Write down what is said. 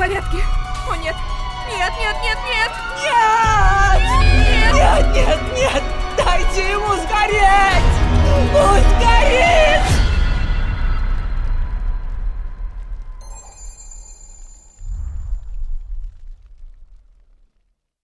порядке. О, нет. Нет, нет, нет, нет. Нет! Нет! Нет, нет, нет! Дайте ему сгореть! Пусть горит!